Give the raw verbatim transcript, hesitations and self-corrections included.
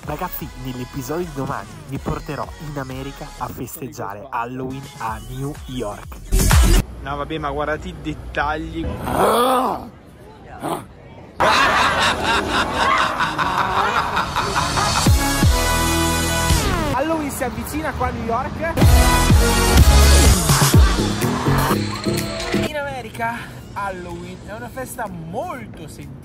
Ragazzi, nell'episodio di domani vi porterò in America a festeggiare Halloween a New York. No vabbè, ma guardate i dettagli. Halloween si avvicina qua a New York. In America Halloween è una festa molto sentita